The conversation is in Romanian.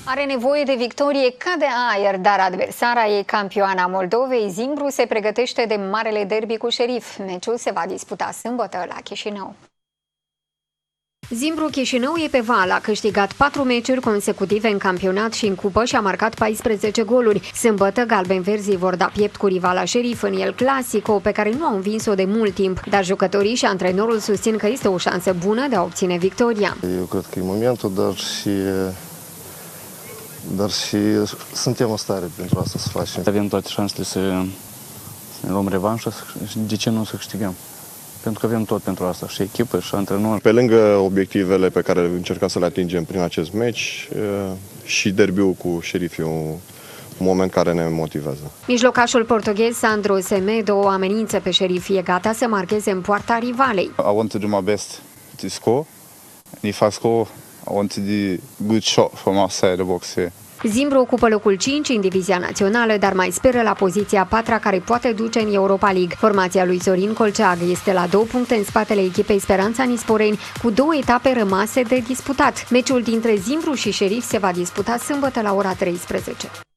Are nevoie de victorie ca de aer, dar adversara ei, campioana Moldovei, Zimbru, se pregătește de marele derby cu Șerif. Meciul se va disputa sâmbătă la Chișinău. Zimbru Chișinău e pe val, a câștigat 4 meciuri consecutive în campionat și în cupă și a marcat 14 goluri. Sâmbătă, galben-verzii vor da piept cu rivala Șerif în El Clasico, pe care nu au învins-o de mult timp, dar jucătorii și antrenorul susțin că este o șansă bună de a obține victoria. Eu cred că e momentul, dar și suntem în stare pentru asta să facem. Avem toate șansele să ne luăm revanșă și de ce nu să câștigăm? Pentru că avem tot pentru asta, și echipă, și antrenor. Pe lângă obiectivele pe care încercăm să le atingem prin acest meci, și derbiul cu Șerif e un moment care ne motivează. Mijlocașul portughez Sandro Semedo o amenință pe Șerif, e gata să marcheze în poarta rivalei. I want to do my best to score. And if I score, I want to do good shot from outside the box here. Zimbru ocupă locul 5 în divizia națională, dar mai speră la poziția 4 care poate duce în Europa League. Formația lui Sorin Colceag este la 2 puncte în spatele echipei Speranța Nisporeni, cu 2 etape rămase de disputat. Meciul dintre Zimbru și Șerif se va disputa sâmbătă la ora 13.